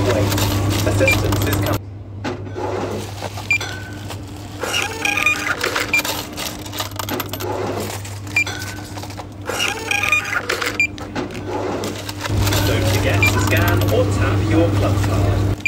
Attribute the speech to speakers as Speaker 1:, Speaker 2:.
Speaker 1: wait. Assistance is coming. Don't forget to scan or tap your club card.